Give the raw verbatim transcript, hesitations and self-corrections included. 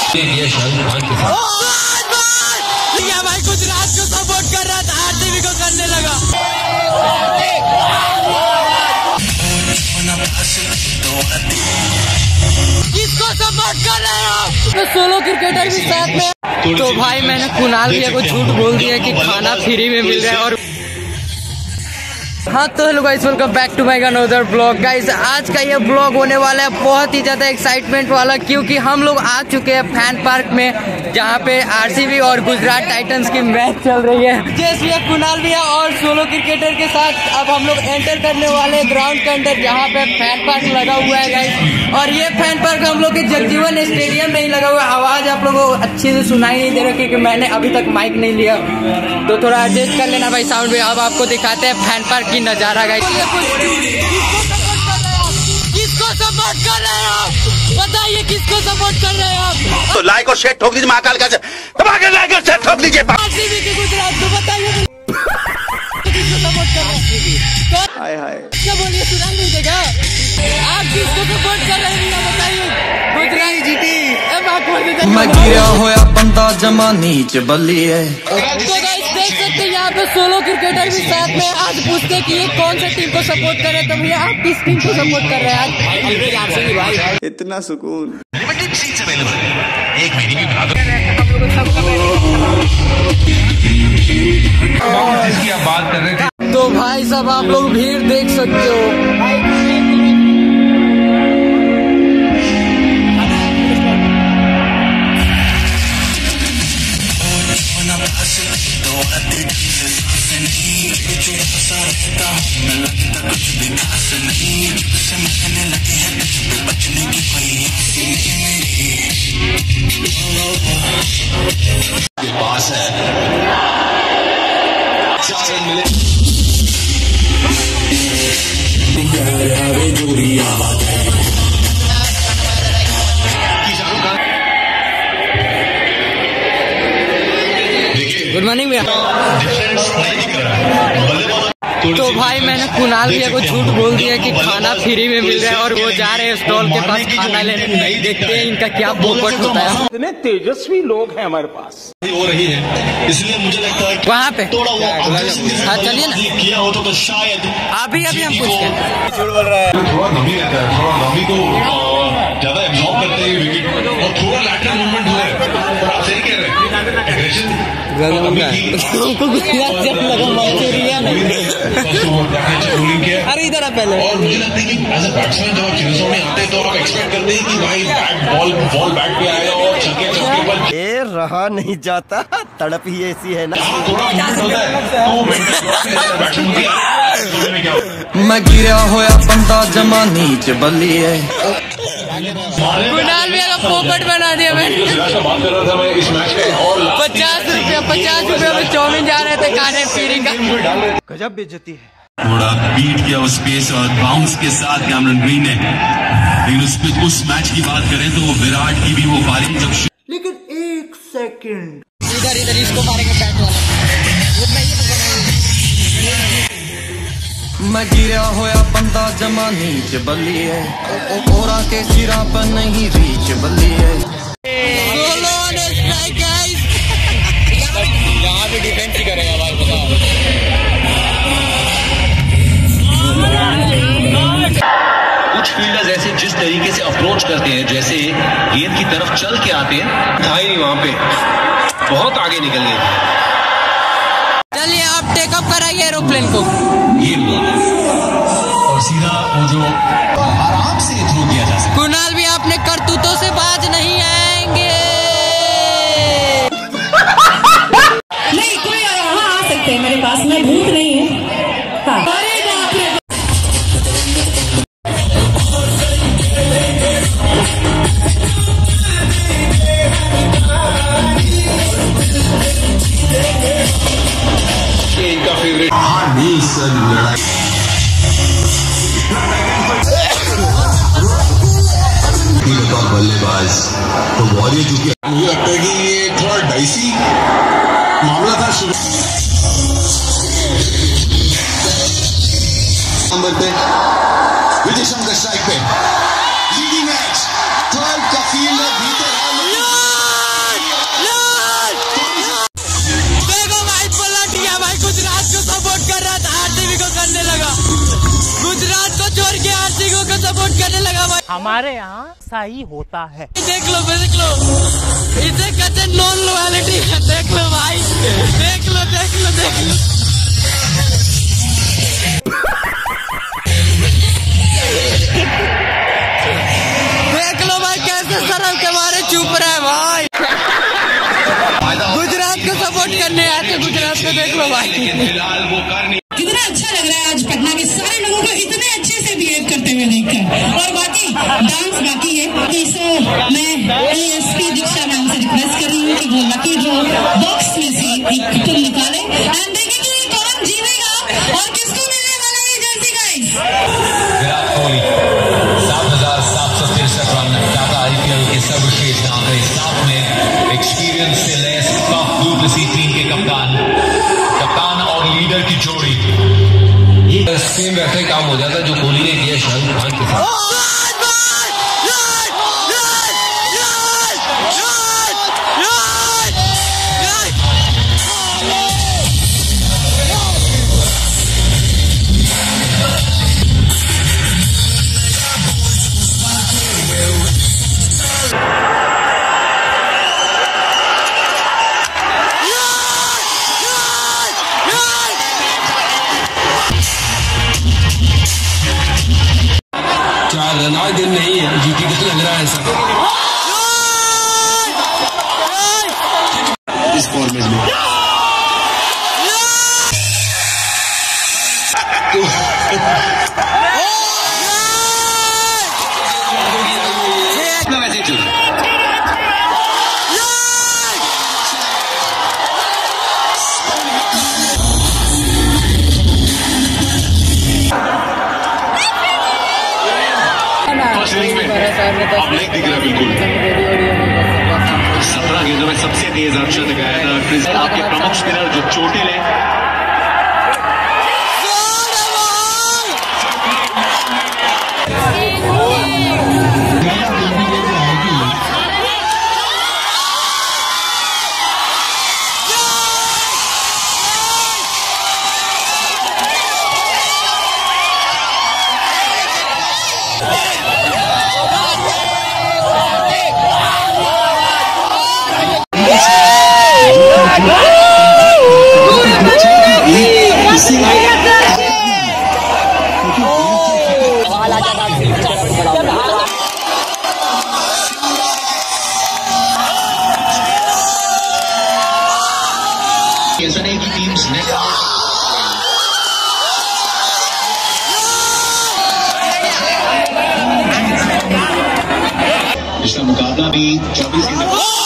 भाई गुजरात को सपोर्ट कर रहा था, आरसीबी को करने लगा। किसको सपोर्ट कर रहे हो? तो सोलो क्रिकेटर भी साथ में। तो भाई मैंने कुणाल भैया को झूठ बोल दिया कि खाना फ्री में मिल रहा है। और हाँ तो hello guys, welcome back to my another blog. Guys आज का ये ब्लॉग होने वाला है बहुत ही ज्यादा एक्साइटमेंट वाला, क्योंकि हम लोग आ चुके हैं फैन पार्क में, जहाँ पे आरसीबी और गुजरात टाइटंस की मैच चल रही है। जैसे कुणाल भैया और सोलो क्रिकेटर के साथ अब हम लोग एंटर करने वाले हैं ग्राउंड के अंदर, जहाँ पे फैन पार्क लगा हुआ है गाइस। और ये फैन पार्क हम लोग के जगजीवन स्टेडियम में ही लगा हुआ है। आवाज आप लोगों को अच्छे से सुनाई नहीं दे रहा, क्योंकि मैंने अभी तक माइक नहीं लिया, तो थोड़ा एडजस्ट कर लेना भाई साउंड में। अब आपको दिखाते हैं फैन पार्क की नजारा गाइस। किसको सपोर्ट कर रहे हो? बताइए किसको सपोर्ट कर रहे हो आप? तो लाइक और शेयर ठोक दीजिए, महाकाल का दबाकर लाइक और शेयर ठोक दीजिए। आरसीबी की गुजरात को बताइए किसको सपोर्ट कर रहे हैं? हाय हाय क्या बोलिए, सुनाई नहीं देगा? आप किसको सपोर्ट कर रहे हैं बताइए? गुजरात जीती। मैं गिरा होया बंदा जमा नीच बल्ली है। तो गाइस देख सकते हैं यहाँ पे सोलो क्रिकेटर भी साथ में। आज पूछते कि ये कौन सा टीम को सपोर्ट कर रहे हैं, तो भैया आप किस टीम को सपोर्ट कर रहे हैं आज? आरसीबी भाई। इतना सुकून। एक महीने की जिसकी आप बात कर रहे थे। तो भाई साहब आप लोग भीड़ देख सकते हो। पास है गुड मॉर्निंग भैया। तो भाई मैंने कुणाल भैया को झूठ बोल दिया कि खाना फ्री में मिल रहा है, और वो जा रहे हैं स्टॉल के पास खाना लेने। नहीं देखते हैं इनका क्या पोपट होता है। इतने तेजस्वी लोग हैं हमारे पास। हो रही है, इसलिए मुझे लगता है वहाँ पे थोड़ा वो हाँ चलिए ना, किया हो तो शायद अभी अभी हम पूछ के झूठ बोल रहा है। थोड़ा नमी रहता है, थोड़ा नमी को ज्यादा एब्जॉर्ब करते हैं विकेट, और थोड़ा लैटरल मूवमेंट हुआ है। आप सही कह रहे हैं, एग्रेशन अरे इधर आ पहले। और मुझे लगता है कि एज अ बैट्समैन जब आप चिल्सों में आते हैं तो आप एक्सपेक्ट करते हैं कि भाई बैट बॉल बॉल बैट पे आएगा और छक्के चौके पर ये रहा नहीं जाता, तड़प ही ऐसी है ना। थोड़ा मूवमेंट होता है तो वो मेंटल बैट्समैन की मैं गिरा होया बंदा जमा नीच बल्ली है। कुणाल भैया का पोपट बना दिया मैंने। बात कर रहा था मैं इस मैच में, और पचास रुपया पचास रुपया में चाउमीन जा रहे थे खाने पीने का। गजब बेइज्जती है। थोड़ा बीट किया उस पेस और बाउंस के साथ कैमरन ग्रीन ने, लेकिन उस पे उस मैच की बात करें तो वो विराट की भी वो पारी जब लेकिन एक सेकंड इधर इधर इसको मारेंगे बैट वाला। मैं गिरा होया बंदा जमा नीच बल्ली है। ओरा के सिरा पर नहीं रीच बल्ली है। सोलो ने स्ट्राइक गाइस। यहाँ पे डिफेंस ही करेगा भाई, बताओ। कुछ फील्डर्स ऐसे जिस तरीके से अप्रोच करते हैं, जैसे गेंद की तरफ चल के आते हैं, था ही नहीं वहां पे, बहुत आगे निकल गए। चलिए आप टेकअप कराइए एरोप्लेन को। ये और सीधा वो जो आराम से थ्रो किया जा सकता। कुणाल भी अपने करतूतों से बाज नहीं आएंगे। नहीं कोई हाँ आ सकते हैं मेरे पास, मैं भूत नहीं हूँ। हाँ। इनका फेवरेट लड़ाई बल्लेबाज तो वॉरियर, क्योंकि मुझे लगता है कि ये थोड़ा डाइसी मामला था शुरू नंबर पे। विजय शंकर स्ट्राइक पे, लीडिंग मैच ट्वेल्व का फील्ड भीतर हमारे यहाँ सही होता है। देख लो देख लो, इसे कहते नॉन लॉयल्टी है। देख लो भाई, देख लो देख लो देख लो। देख लो भाई कैसे शर्म के मारे चुप रहे भाई। गुजरात को सपोर्ट करने आते, गुजरात को देख लो भाई। फिलहाल वो कर नहीं। कितना अच्छा लग रहा है आज पटना के सारे लोगों को इतने अच्छे से बिहेव करते हुए देखकर। और बाकी डांस बाकी है, तो मैं एएसपी दीक्षा मैम से रिक्वेस्ट कर रही हूँ कि वो लकी ड्रॉ बॉक्स में से एक कुल निकाले एंड देखें कि कौन जीतेगा और किसको मिलने वाला है जर्सी गाइस। विराट कोहली सात हजार सात सौ तिरसठ रन, टाटा आईपीएल के सर्वश्रेष्ठ आंकड़े, साथ में एक्सपीरियंस से लैस टॉप डुप्लेसी टीम के कप्तान कप्तान और लीडर की जोड़ी। ये सेम वैसे काम हो जाता जो कोहली ने किया शाहरुख खान के साथ। चार रन आज दिन नहीं है, जीटी को तो लग रहा है ऐसा इस फॉर्मेट में। तो वैसे चल अब नहीं दिख रहा बिल्कुल। सत्रह गेंदों में सबसे तेज अक्षर दिखाया था आपके प्रमुख स्पिनर जो चोटिल है। ऐसा नहीं कि टीम्स ने पिछला मुकाबला भी चौबीस